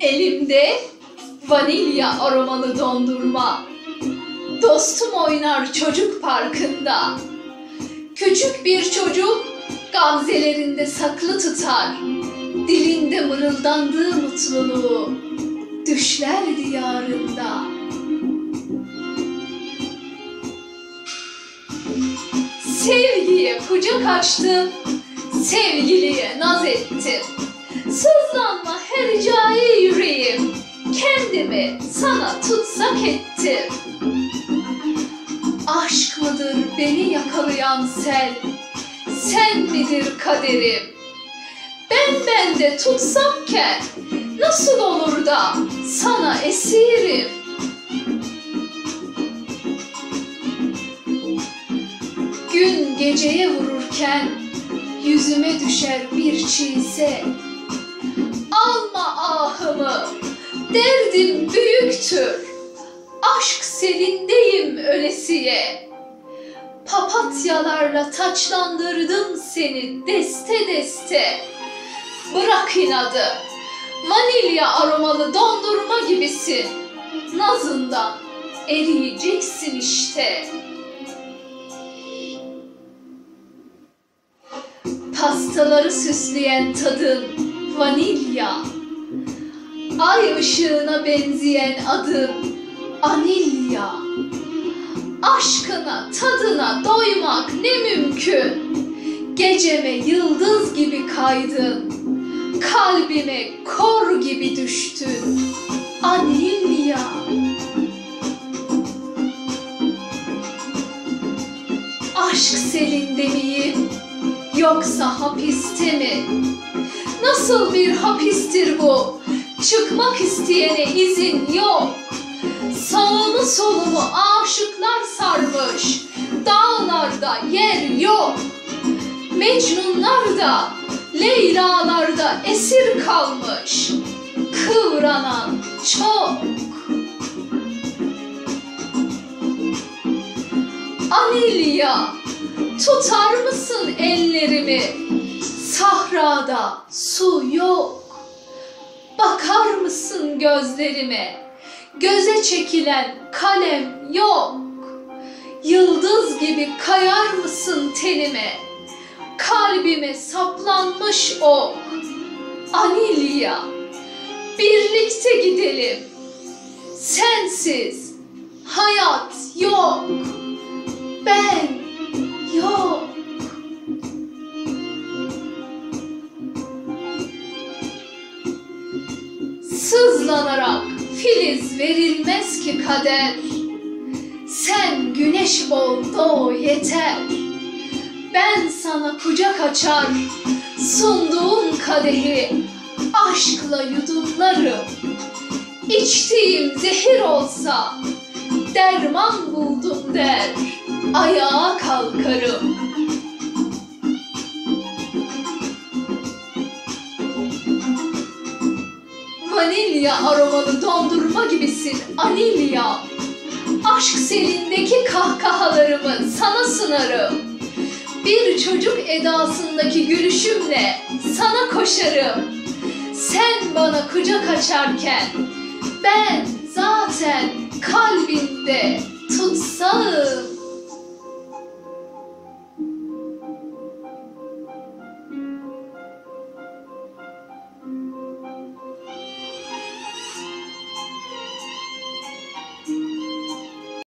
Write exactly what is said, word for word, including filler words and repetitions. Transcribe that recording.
Elimde vanilya aromalı dondurma. Dostum oynar çocuk parkında. Küçük bir çocuk gamzelerinde saklı tutar. Dilinde mırıldandığı mutluluğu düşler diyarında. Sevgiye kucak açtım, sevgiliye naz ettim. Sızlanma her ricai yüreğim, kendimi sana tutsak ettim. Aşk mıdır beni yakalayan sel, sen midir kaderim? Ben bende tutsakken nasıl olur da sana esirim? Gün geceye vururken yüzüme düşer bir çiğse. Alma ahımı, derdim büyüktür. Aşk selindeyim ölesiye. Papatyalarla taçlandırdım seni deste deste. Bırak inadı, vanilya aromalı dondurma gibisin. Nazından eriyeceksin işte. Pastaları süsleyen tadın vanilya. Ay ışığına benzeyen adın anilya. Aşkına, tadına doymak ne mümkün. Geceme yıldız gibi kaydın. Kalbime kor gibi düştün. Anilya. Aşk selinde miyim? Yoksa hapiste mi? Nasıl bir hapistir bu? Çıkmak isteyene izin yok. Sağımı solumu aşıklar sarmış. Dağlarda yer yok. Mecnunlar da Leyla'larda esir kalmış. Kıvranan çok. Anilya, tutar mısın ellerimi? Sahrada su yok. Bakar mısın gözlerime? Göze çekilen kalem yok. Yıldız gibi kayar mısın tenime? Kalbime saplanmış ok. Anilya, birlikte gidelim. Sensiz hayat yok. Ben yok. Sızlanarak filiz verilmez ki kader. Sen güneş ol doğ yeter. Ben sana kucak açar, sunduğun kadehi aşkla yudumlarım. İçtiğim zehir olsa derman buldum der, ayağa kalkarım. Vanilya aromalı dondurma gibisin anilya. Aşk selindeki kahkahalarımı sana sunarım. Bir çocuk edasındaki gülüşümle sana koşarım. Sen bana kucak açarken ben zaten kalbinde tutsağım.